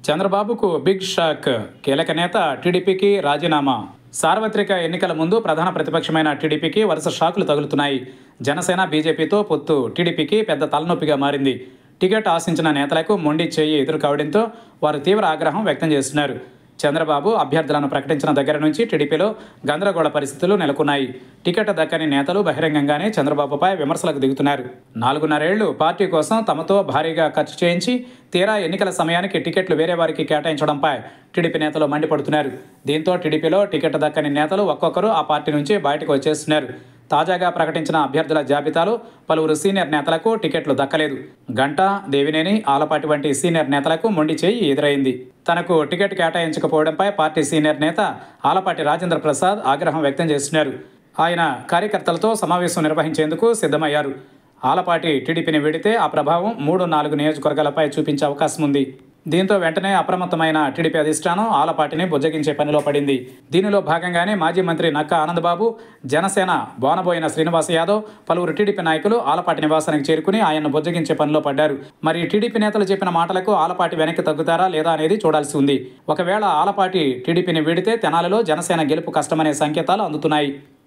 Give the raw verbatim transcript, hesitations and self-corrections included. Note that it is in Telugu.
చంద్రబాబుకు బిగ్ షాక్. కీలక నేత టీడీపీకి రాజీనామా. సార్వత్రిక ఎన్నికల ముందు ప్రధాన ప్రతిపక్షమైన టీడీపీకి వరుస షాకులు తగులుతున్నాయి. జనసేన బీజేపీతో పొత్తు టీడీపీకి పెద్ద తలనొప్పిగా మారింది. టికెట్ ఆశించిన నేతలకు మొండి చేయి ఎదురు కావడంతో వారు తీవ్ర ఆగ్రహం వ్యక్తం చేస్తున్నారు. చంద్రబాబు అభ్యర్థులను ప్రకటించిన దగ్గర నుంచి టీడీపీలో గందరగోళ పరిస్థితులు నెలకొన్నాయి. టికెట్ దక్కని నేతలు బహిరంగంగానే చంద్రబాబుపై విమర్శలకు దిగుతున్నారు. నాలుగున్నరేళ్లు పార్టీ కోసం తమతో భారీగా ఖర్చు చేయించి తీరా ఎన్నికల సమయానికి టికెట్లు వేరే వారికి కేటాయించడంపై టీడీపీ నేతలు మండిపడుతున్నారు. దీంతో టీడీపీలో టికెట్ దక్కని నేతలు ఒక్కొక్కరు ఆ పార్టీ నుంచి బయటకు వచ్చేస్తున్నారు. తాజాగా ప్రకటించిన అభ్యర్థుల జాబితాలో పలువురు సీనియర్ నేతలకు టికెట్లు దక్కలేదు. గంటా, దేవినేని, ఆలపాటి వంటి సీనియర్ నేతలకు మొండి చేయి ఎదురైంది. తనకు టికెట్ కేటాయించకపోవడంపై పార్టీ సీనియర్ నేత ఆలపాటి రాజేంద్ర ప్రసాద్ ఆగ్రహం వ్యక్తం చేస్తున్నారు. ఆయన కార్యకర్తలతో సమావేశం నిర్వహించేందుకు సిద్ధమయ్యారు. ఆలపాటి టీడీపీని వీడితే ఆ ప్రభావం మూడు నాలుగు నియోజకవర్గాలపై చూపించే అవకాశం ఉంది. దీంతో వెంటనే అప్రమత్తమైన టీడీపీ అధిష్టానం ఆలపాటిని బుజ్జగించే పనిలో పడింది. దీనిలో భాగంగానే మాజీ మంత్రి నక్కా ఆనందబాబు, జనసేన బోనబోయిన శ్రీనివాస్ యాదవ్, పలువురు టీడీపీ నాయకులు ఆలపాటి నివాసానికి చేరుకుని ఆయన్ను బుజ్జగించే పనిలో పడ్డారు. మరి టీడీపీ నేతలు చెప్పిన మాటలకు ఆలపాటి వెనక్కి తగ్గుతారా లేదా అనేది చూడాల్సి ఉంది. ఒకవేళ ఆలపాటి టీడీపీని వీడితే తెనాలిలో జనసేన గెలుపు కష్టమనే సంకేతాలు అందుతున్నాయి.